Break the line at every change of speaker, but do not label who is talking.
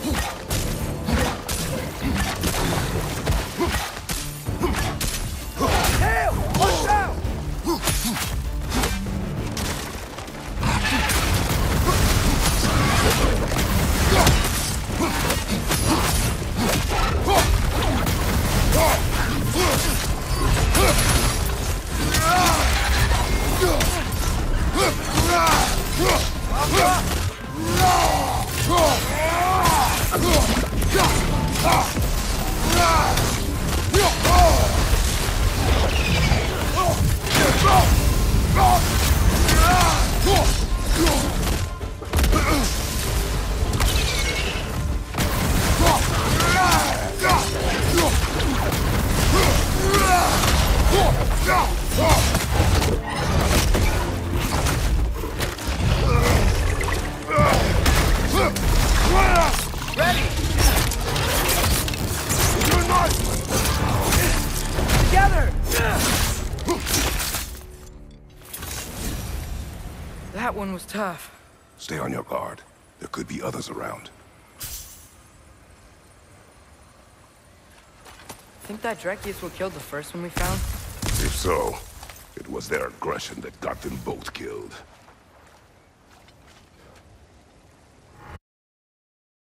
Watch out! Ready! Together! That one was tough.
Stay on your guard. There could be others around.
Think that Dreki is what killed the first one we found?
If so, it was their aggression that got them both killed.